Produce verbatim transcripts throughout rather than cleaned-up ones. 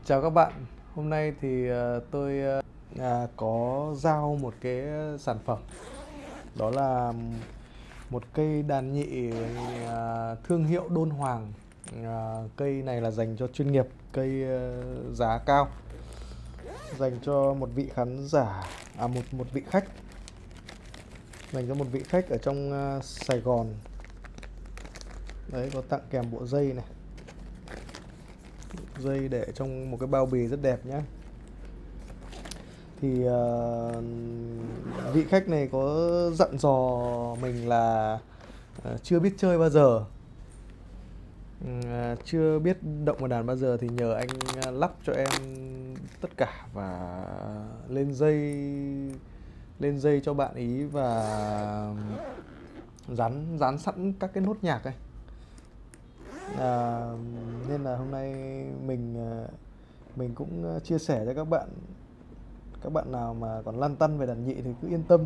Chào các bạn, hôm nay thì ờ, tôi ờ, à, có giao một cái sản phẩm, đó là một cây đàn nhị à, thương hiệu Đôn Hoàng. À, cây này là dành cho chuyên nghiệp, cây ờ, giá cao, dành cho một vị khán giả, à một một vị khách, dành cho một vị khách ở trong ờ, Sài Gòn. Đấy, có tặng kèm bộ dây này, dây để trong một cái bao bì rất đẹp nhá. Thì ờ, vị khách này có dặn dò mình là ờ, chưa biết chơi bao giờ, ừ, ờ, chưa biết động vào đàn bao giờ, thì nhờ anh ờ, lắp cho em tất cả và lên dây lên dây cho bạn ý, và dán dán sẵn các cái nốt nhạc ấy. À, nên là hôm nay mình ờ, mình cũng ờ, chia sẻ cho các bạn các bạn nào mà còn lăn tăn về đàn nhị thì cứ yên tâm,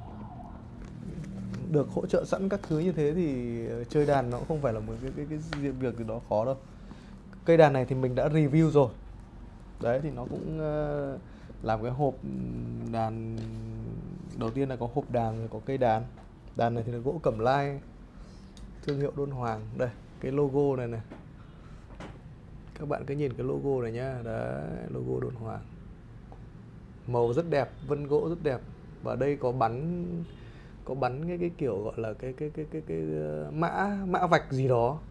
được hỗ trợ sẵn các thứ như thế thì chơi đàn nó cũng không phải là một cái cái, cái việc gì đó khó đâu. Cây đàn này thì mình đã review rồi đấy, thì nó cũng uh, làm cái hộp đàn. Đầu tiên là có hộp đàn, rồi có cây đàn. Đàn này thì là gỗ cẩm lai, thương hiệu Đôn Hoàng. Đây, cái logo này này, các bạn cứ nhìn cái logo này nhá. Đấy, logo Đôn Hoàng, màu rất đẹp, vân gỗ rất đẹp. Và đây có bắn có bắn cái cái kiểu gọi là cái cái cái cái cái ờ, mã mã vạch gì đó,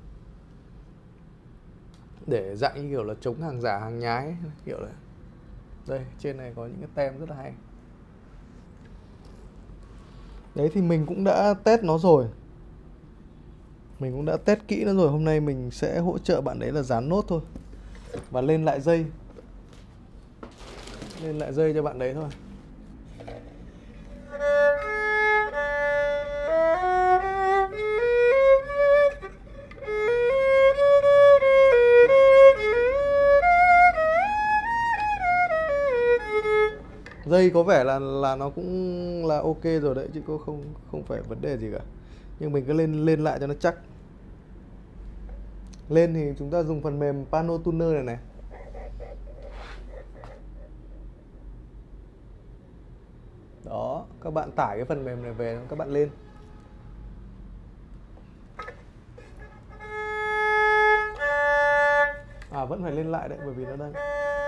để dạng như kiểu là chống hàng giả hàng nhái kiểu này. Đây, trên này có những cái tem rất là hay. Đấy, thì mình cũng đã test nó rồi. Mình cũng đã test kỹ nó rồi. Hôm nay mình sẽ hỗ trợ bạn đấy là dán nốt thôi, và lên lại dây. Lên lại dây cho bạn đấy thôi. Dây có vẻ là là nó cũng là ok rồi đấy, chứ có không không phải vấn đề gì cả. Nhưng mình cứ lên lên lại cho nó chắc. Lên thì chúng ta dùng phần mềm Piano Tuner này này. Đó, các bạn tải cái phần mềm này về, các bạn lên. À, vẫn phải lên lại đấy, bởi vì nó đang...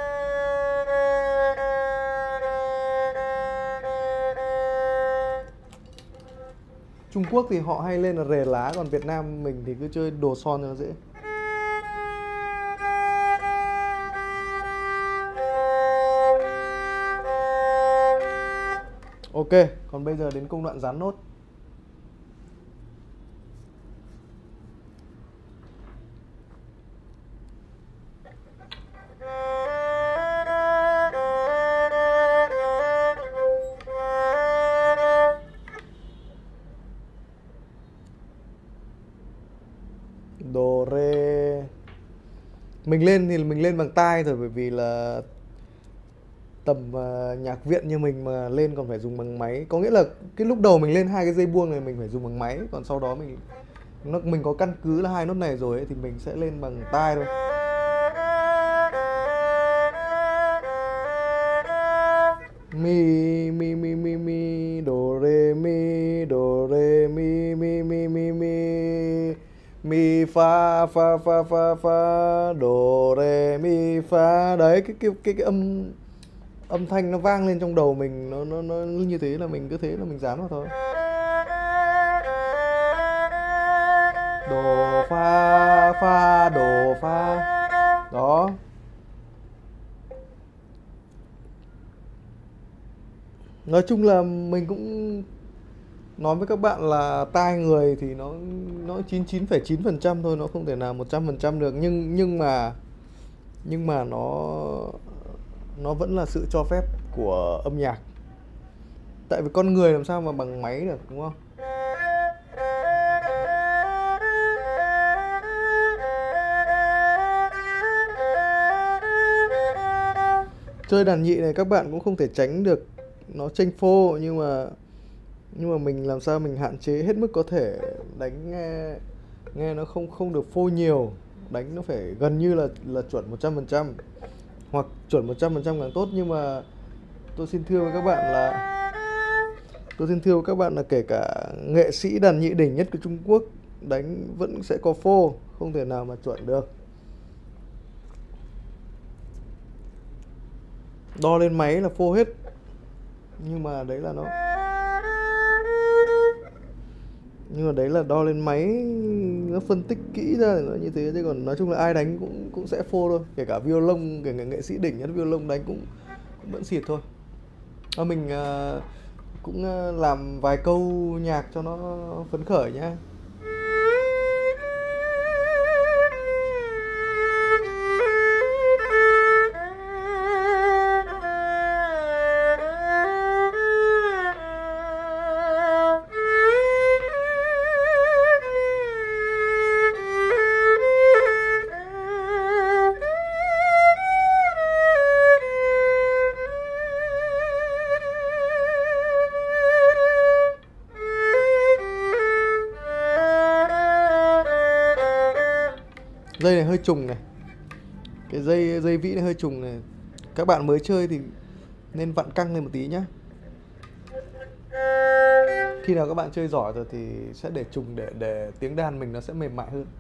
Trung Quốc thì họ hay lên là rề lá, còn Việt Nam mình thì cứ chơi đồ son cho nó dễ. Ok, còn bây giờ đến công đoạn dán nốt. Do, re. Mình lên thì mình lên bằng tai rồi, bởi vì là tầm uh, nhạc viện như mình mà lên còn phải dùng bằng máy. Có nghĩa là cái lúc đầu mình lên hai cái dây buông này mình phải dùng bằng máy, còn sau đó mình nó mình có căn cứ là hai nốt này rồi ấy, thì mình sẽ lên bằng tai thôi. Mi mi mi mi mi do re mi do re mi mi mi mi mi mi fa fa fa fa fa do re mi fa. Đấy, cái cái cái cái âm âm thanh nó vang lên trong đầu mình, nó nó nó như thế là mình cứ thế là mình dán vào thôi. Do fa fa do fa. Đó. Nói chung là mình cũng nói với các bạn là tai người thì nó nó chín mươi chín phẩy chín phần trăm thôi, nó không thể nào một trăm phần trăm được, nhưng nhưng mà nhưng mà nó nó vẫn là sự cho phép của âm nhạc. Tại vì con người làm sao mà bằng máy được, đúng không? Chơi đàn nhị này các bạn cũng không thể tránh được nó chênh phô, nhưng mà nhưng mà mình làm sao mình hạn chế hết mức có thể, đánh nghe nghe nó không không được phô nhiều, đánh nó phải gần như là là chuẩn một trăm phần trăm. hoặc chuẩn một trăm phần trăm càng tốt. Nhưng mà tôi xin thưa với các bạn là tôi xin thưa với các bạn là kể cả nghệ sĩ đàn nhị đỉnh nhất của Trung Quốc đánh vẫn sẽ có phô, không thể nào mà chuẩn được. Đo lên máy là phô hết, nhưng mà đấy là nó nhưng mà đấy là đo lên máy, nó phân tích kỹ ra thì nó như thế. Chứ còn nói chung là ai đánh cũng cũng sẽ phô thôi, kể cả violon, kể cả nghệ sĩ đỉnh nhất violon đánh cũng cũng vẫn xịt thôi. Và mình uh, cũng uh, làm vài câu nhạc cho nó phấn khởi nhá. Dây này hơi trùng này, cái dây dây vĩ này hơi trùng này. Các bạn mới chơi thì nên vặn căng lên một tí nhá. Khi nào các bạn chơi giỏi rồi thì sẽ để trùng để để tiếng đàn mình nó sẽ mềm mại hơn.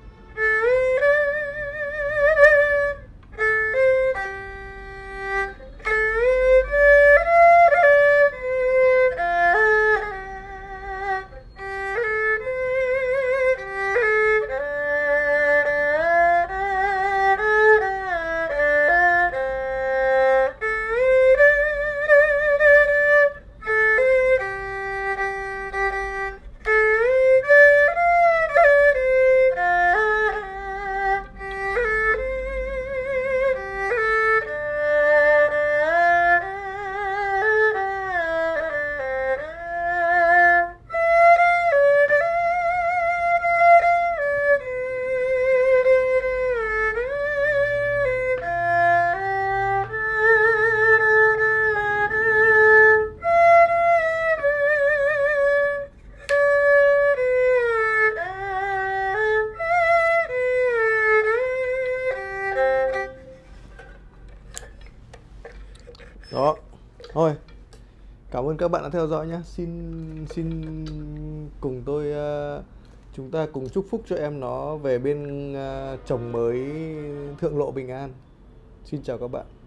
Đó, thôi. Cảm ơn các bạn đã theo dõi nhé. Xin xin cùng tôi uh, chúng ta cùng chúc phúc cho em nó về bên uh, chồng mới thượng lộ bình an. Xin chào các bạn.